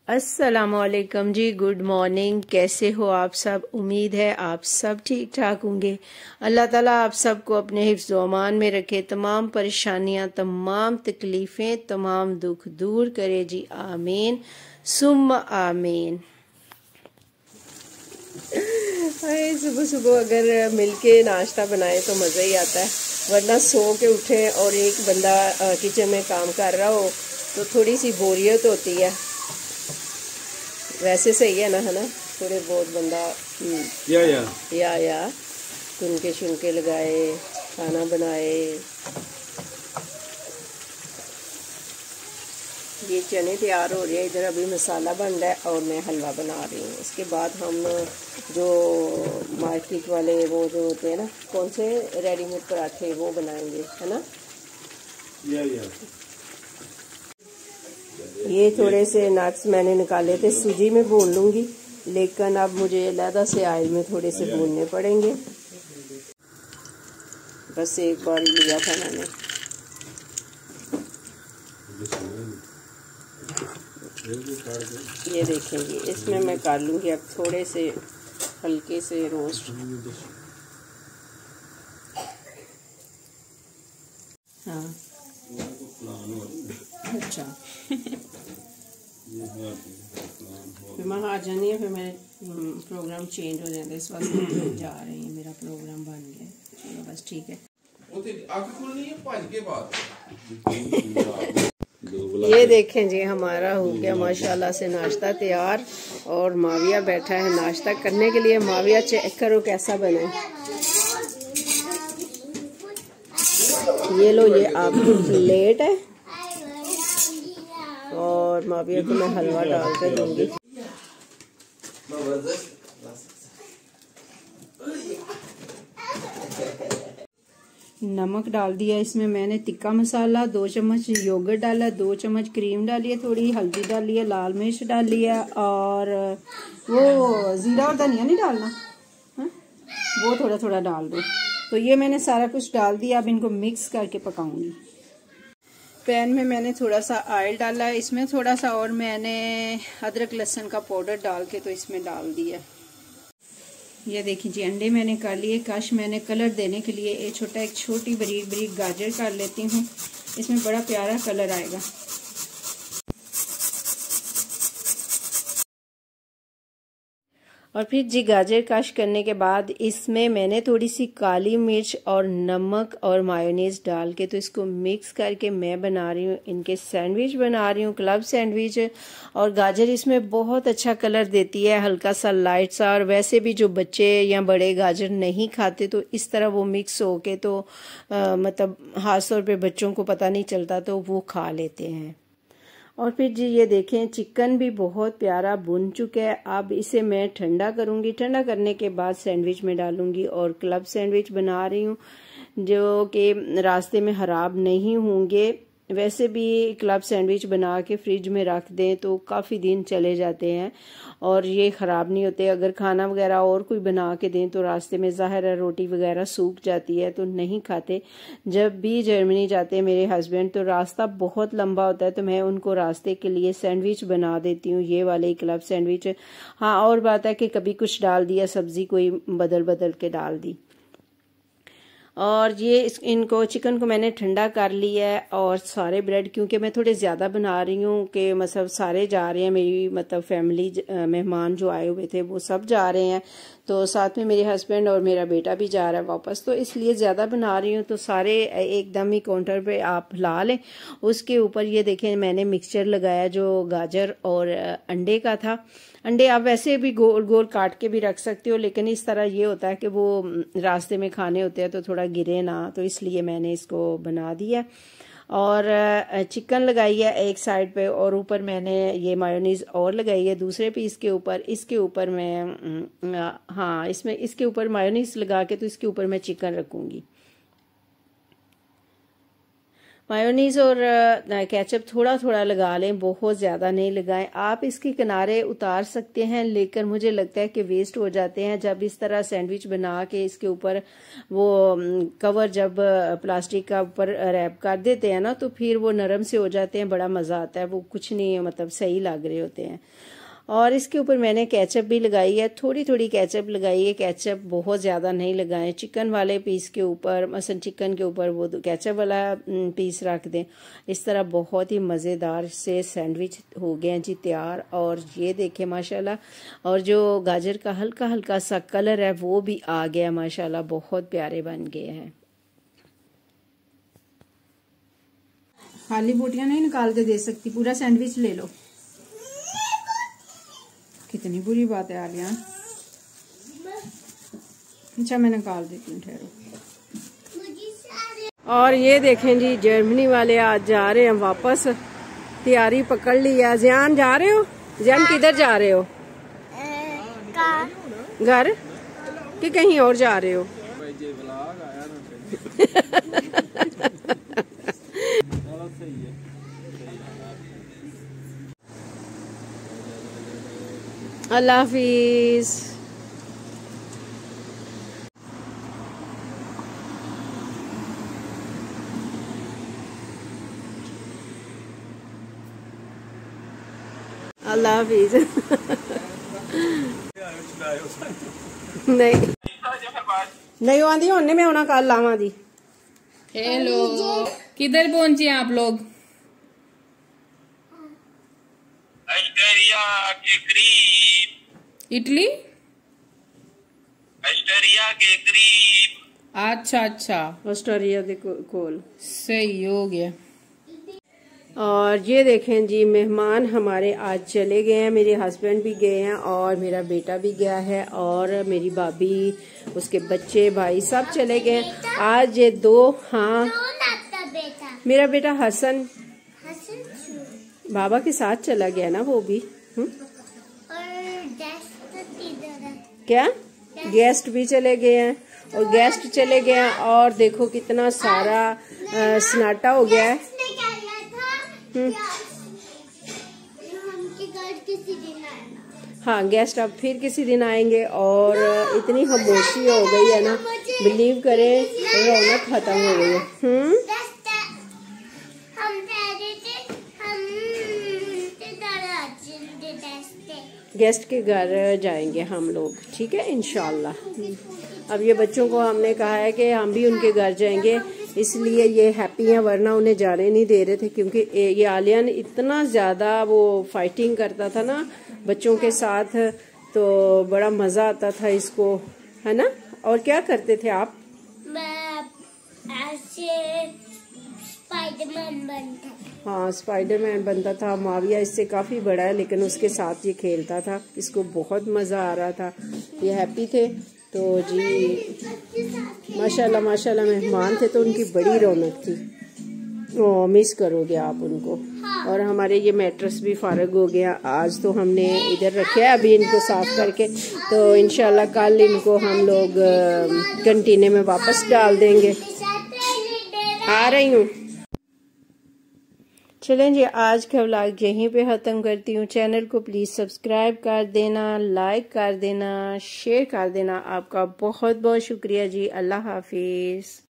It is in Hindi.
अस्सलामुअलैकुम जी, गुड मॉर्निंग। कैसे हो आप सब? उम्मीद है आप सब ठीक ठाक होंगे। अल्लाह ताला आप सबको अपने हिफ्ज़ व अमान में रखे, तमाम परेशानियां, तमाम तकलीफ़ें, तमाम दुख दूर करे जी, आमीन सुम्मा आमीन। सुबह सुबह अगर मिलके नाश्ता बनाए तो मज़ा ही आता है, वरना सो के उठे और एक बंदा किचन में काम कर रहा हो तो थोड़ी सी बोरियत होती है। वैसे सही है ना थोड़े बहुत बंदा या कुनके शुनके लगाए, खाना बनाए। ये चने तैयार हो रहे हैं, इधर अभी मसाला बन रहा है और मैं हलवा बना रही हूँ। इसके बाद हम जो मार्केट वाले वो जो होते हैं ना, कौन से रेडीमेड पराठे, वो बनाएंगे, है ना। ये थोड़े से नट्स मैंने निकाले थे, सूजी में भून लूंगी, लेकिन अब मुझे अलहदा से ऑयल में थोड़े से भूनने पड़ेंगे। बस एक बार ही लिया था मैंने। ये देखेंगे, इसमें मैं कर लूंगी अब थोड़े से हल्के से रोस्ट। हाँ अच्छा फिर मैं आ जानी है, फिर मेरे प्रोग्राम चेंज हो जाता है, इस वक्त जा रही है, मेरा प्रोग्राम बन गया। चलो बस ठीक है। ये देखें जी, हमारा हो गया माशाल्लाह से नाश्ता तैयार और माविया बैठा है नाश्ता करने के लिए। माविया चेक करो कैसा बने। ये लो, ये आपकी प्लेट है और माविया को मैं हलवा डाल के दूंगी। नमक डाल दिया इसमें मैंने, तिक्का मसाला 2 चम्मच, योगर्ट डाला, 2 चम्मच क्रीम डाली है, थोड़ी हल्दी डाली है, लाल मिर्च डाल लिया और वो जीरा और धनिया नहीं डालना है? वो थोड़ा थोड़ा डाल दो। तो ये मैंने सारा कुछ डाल दिया, अब इनको मिक्स करके पकाऊंगी। पैन में मैंने थोड़ा सा ऑयल डाला है, इसमें थोड़ा सा और मैंने अदरक लहसुन का पाउडर डाल के तो इसमें डाल दिया। ये देखिए जी, अंडे मैंने कर लिए कश। मैंने कलर देने के लिए एक छोटी बारीक बारीक गाजर कर लेती हूँ, इसमें बड़ा प्यारा कलर आएगा। और फिर जी गाजर कश करने के बाद इसमें मैंने थोड़ी सी काली मिर्च और नमक और मायोनीज डाल के तो इसको मिक्स करके मैं बना रही हूँ, इनके सैंडविच बना रही हूँ, क्लब सैंडविच। और गाजर इसमें बहुत अच्छा कलर देती है, हल्का सा लाइट सा। और वैसे भी जो बच्चे या बड़े गाजर नहीं खाते तो इस तरह वो मिक्स होके तो मतलब खास तौर पे बच्चों को पता नहीं चलता तो वो खा लेते हैं। और फिर जी ये देखें, चिकन भी बहुत प्यारा भुन चुका है। अब इसे मैं ठंडा करूंगी, ठंडा करने के बाद सैंडविच में डालूंगी और क्लब सैंडविच बना रही हूँ जो कि रास्ते में खराब नहीं होंगे। वैसे भी क्लब सैंडविच बना के फ्रिज में रख दें तो काफ़ी दिन चले जाते हैं और ये ख़राब नहीं होते। अगर खाना वगैरह और कोई बना के दें तो रास्ते में ज़ाहिर है रोटी वगैरह सूख जाती है तो नहीं खाते। जब भी जर्मनी जाते हैं मेरे हस्बैंड तो रास्ता बहुत लंबा होता है तो मैं उनको रास्ते के लिए सैंडविच बना देती हूँ, ये वाले क्लब सैंडविच। हाँ, और बात है कि कभी कुछ डाल दिया, सब्जी कोई बदल बदल के डाल दी। और ये इनको चिकन को मैंने ठंडा कर लिया है और सारे ब्रेड, क्योंकि मैं थोड़े ज़्यादा बना रही हूँ कि मतलब सारे जा रहे हैं, मेरी मतलब फैमिली मेहमान जो आए हुए थे वो सब जा रहे हैं, तो साथ में मेरे हस्बैंड और मेरा बेटा भी जा रहा है वापस, तो इसलिए ज़्यादा बना रही हूँ। तो सारे एकदम ही काउंटर पे आप ला लें। उसके ऊपर ये देखें मैंने मिक्सचर लगाया जो गाजर और अंडे का था। अंडे आप वैसे भी गोल गोल काट के भी रख सकते हो, लेकिन इस तरह ये होता है कि वो रास्ते में खाने होते हैं तो थोड़ा गिरे ना, तो इसलिए मैंने इसको बना दिया। और चिकन लगाई है एक साइड पे और ऊपर मैंने ये मायोनीज और लगाई है दूसरे पीस के ऊपर। इसके ऊपर मैं हाँ, इसमें इसके ऊपर मायोनीज लगा के तो इसके ऊपर मैं चिकन रखूंगी। मायोनीज और केचप थोड़ा थोड़ा लगा लें, बहुत ज़्यादा नहीं लगाएं। आप इसके किनारे उतार सकते हैं, लेकिन मुझे लगता है कि वेस्ट हो जाते हैं। जब इस तरह सैंडविच बना के इसके ऊपर वो कवर जब प्लास्टिक का ऊपर रैप कर देते हैं ना, तो फिर वो नरम से हो जाते हैं, बड़ा मज़ा आता है। वो कुछ नहीं मतलब सही लग रहे होते हैं। और इसके ऊपर मैंने केचप भी लगाई है, थोड़ी थोड़ी केचप लगाई है। केचप बहुत ज़्यादा नहीं लगाएं। चिकन वाले पीस के ऊपर, मसलन चिकन के ऊपर वो केचप वाला पीस रख दें। इस तरह बहुत ही मज़ेदार से सैंडविच हो गए हैं जी तैयार। और ये देखें माशाल्लाह, और जो गाजर का हल्का हल्का सा कलर है वो भी आ गया माशाल्लाह, बहुत प्यारे बन गए हैं। खाली बोटियां नहीं निकाल के दे सकती, पूरा सैंडविच ले लो। कितनी बुरी बात है आलिया। अच्छा मैं निकाल देती हूँ, ठहरो। और ये देखें जी, जर्मनी वाले आज जा रहे हैं वापस, तैयारी पकड़ ली है। जियान जा रहे हो? जियान किधर जा रहे हो? घर कि कहीं और जा रहे हो? अल्लाह हाफिज। अल्लाह हाफिज। नहीं आंदी होने में होना कल आवा दी। हेलो, किधर पहुंचे आप लोग? ऑस्ट्रेलिया के करीब। इटली? ऑस्ट्रेलिया के करीब। अच्छा अच्छा, ऑस्ट्रेलिया के कोल। सही हो गया। और ये देखें जी, मेहमान हमारे आज चले गए हैं। मेरे हस्बैंड भी गए हैं और मेरा बेटा भी गया है, और मेरी भाभी, उसके बच्चे, भाई सब चले गए हैं आज। ये दो, हाँ मेरा बेटा हसन बाबा के साथ चला गया ना, वो भी। क्या गेस्ट भी चले गए हैं, और गेस्ट चले गए हैं। और देखो कितना सारा सन्नाटा हो गया है। हाँ, गेस्ट अब फिर किसी दिन आएंगे। और इतनी खामोशी हो गई है ना, बिलीव करें, रौनक खत्म हो गई है। गेस्ट के घर जाएंगे हम लोग, ठीक है इंशाल्लाह। अब ये बच्चों को हमने कहा है कि हम भी उनके घर जाएंगे, इसलिए ये हैप्पी हैं, वरना उन्हें जाने नहीं दे रहे थे। क्योंकि ये आलियान इतना ज्यादा वो फाइटिंग करता था ना बच्चों के साथ, तो बड़ा मजा आता था इसको, है ना। और क्या करते थे आप? मैं ऐसे स्पाइडरमैन बनता। हाँ, स्पाइडरमैन बनता था। माविया इससे काफी बड़ा है, लेकिन उसके साथ ये खेलता था, इसको बहुत मजा आ रहा था। ये हैप्पी थे। तो जी माशाल्लाह माशाल्लाह, मेहमान थे तो उनकी बड़ी रौनक थी। ओ, मिस करोगे आप उनको। और हमारे ये मैट्रेस भी फारग हो गया। आज तो हमने इधर रखे है, अभी इनको साफ करके, तो इंशाल्लाह कल इनको हम लोग कंटीने में वापस डाल देंगे। आ रही हूँ। चलें जी, आज का व्लॉग यहीं पे ख़त्म करती हूँ। चैनल को प्लीज़ सब्सक्राइब कर देना, लाइक कर देना, शेयर कर देना। आपका बहुत बहुत शुक्रिया जी। अल्लाह हाफिज़।